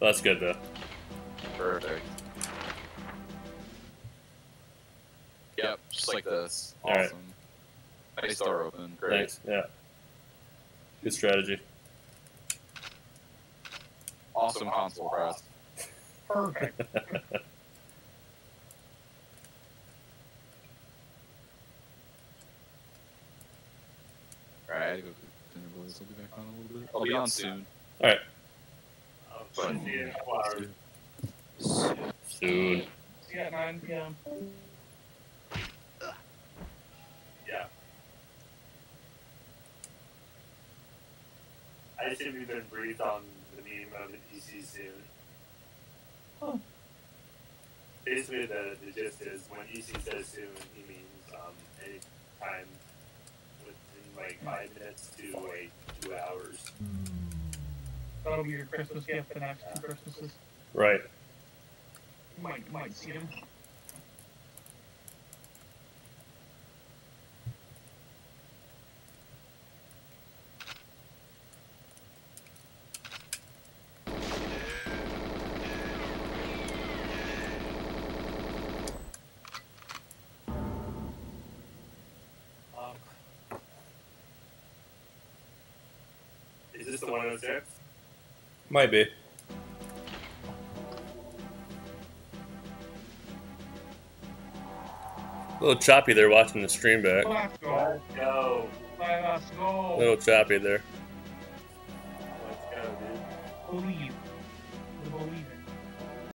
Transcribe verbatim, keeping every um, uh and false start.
That's good though. Perfect. Yep, just like this. All right. Awesome. Nice door open. Great. Thanks. Yeah. Good strategy. Awesome console press. Perfect. Alright, I gotta go to dinner, boys. I'll be back on a little bit. I'll be on soon. All right. I'll see you in a couple hours. Soon. See you at nine P M Yeah. I assume you've been briefed on the meme of the P C soon. Oh. Basically, the, the gist is when E C says soon, he means um, any time within like five minutes to like two hours. That'll be your Christmas gift the next two Christmases. Right. You might, you might see him. Is this the one oh six? Might be. A little choppy there watching the stream back. Let's go. Let's go. Let's A go. little choppy there. Let's go, dude. Holy